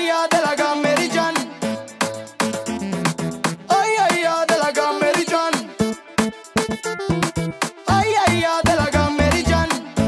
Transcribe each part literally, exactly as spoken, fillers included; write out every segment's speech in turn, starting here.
ay, ay, de la gamme Meridian. Ay, ay, ay, de la gamme Meridian. Ay, ay, ay, de la gamme Meridian.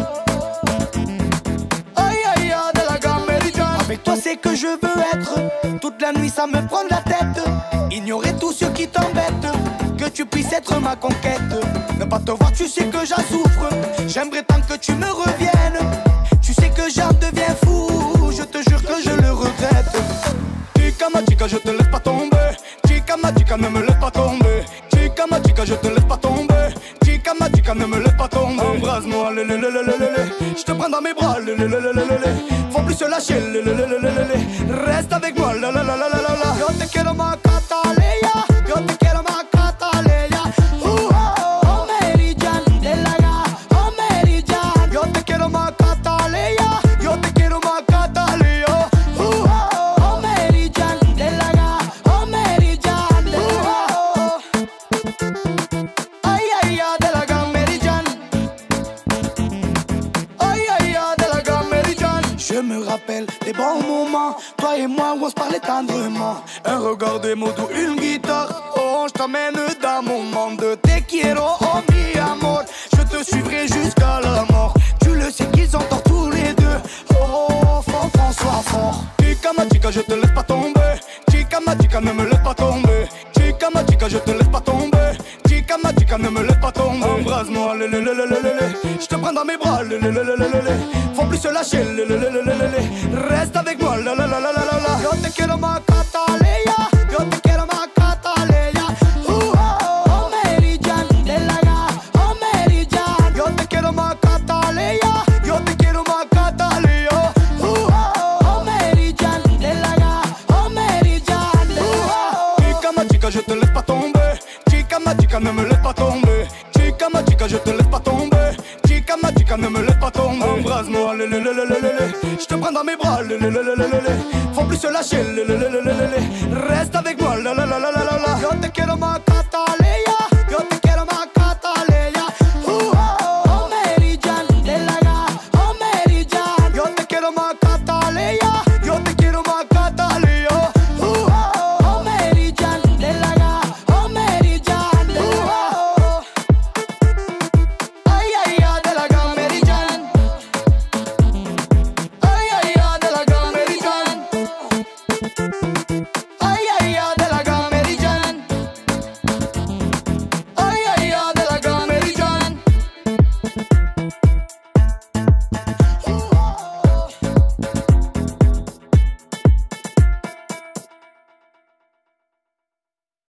Ay, ay, ay, de la gamme Meridian. Avec toi c'est que je veux être. Toute la nuit ça me prend la tête. Ignorer tout ce qui t'embête. Que tu puisses être ma conquête. Ne pas te voir, tu sais que j'en souffre. J'aimerais tant que tu me reviennes. Tu sais que j'en deviens fou. Je te jure que je le regrette. Chica ma chica, je te laisse pas tomber. Chica ma chica, ne me laisse pas tomber. Chica ma chica, je te laisse pas tomber. Chica ma chica, ne me laisse pas tomber. Embrasse-moi, le le le le le le. Je te prends dans mes bras, le le le le le le. Faut plus se lâcher, le le le le le le. Reste avec moi, la la la la la la. Yo te quiero ma Catalina. Yo te quiero ma Catalina. Uh, oh, oh, Meridian de la ga, oh Meridian. Yo te quiero ma Catalina. Yo te quiero ma Catalina. Uh, oh, oh, Meridian de la ga, oh Meridian de la ga. Ay, ay, ay, de la gamme Meridian. Ay, ay, ay, de la gamme Meridian. Je me rappelle des bons moments, toi et moi où on se parlait tendrement. Un regard des mots doux, une guitare. Oh, je t'emmène dans mon monde. Te quiero, oh mi amor. Je te suivrai jusqu'à la mort. Tu le sais qu'ils ont tort tous les deux. Oh, fort, François, fort. Chica ma chica, je te laisse pas tomber. Chica ma chica, ne me laisse pas tomber. Chica ma chica, je te laisse pas tomber. Chica ma chica, ne me laisse pas tomber. Embrasse-moi, le le le le le le. Je te prends dans mes bras, le le le le le le. Faut plus se lâcher, le le le le le le. Reste avec moi, la la la la la la. Yo te quiero ma Catalina. Yo te quiero ma Catalina. Uh, oh, oh, Meridian de la ga, oh Meridian. Yo te quiero ma Catalina. Yo te quiero ma Catalina. Uh, oh, oh, Meridian de la ga, oh Meridian de la ga. Chica ma chica, je te laisse pas tomber. Chica ma chica, ne me laisse pas tomber. Chica ma chica, je te laisse pas tomber. Chica ma chica, ne me laisse pas tomber. Embrasse-moi, le le le le le le. Je te prends dans mes bras, le le le le le le. Faut plus se lâcher, le le le le le le. Reste avec moi, la la la la la la. Yo te quiero ma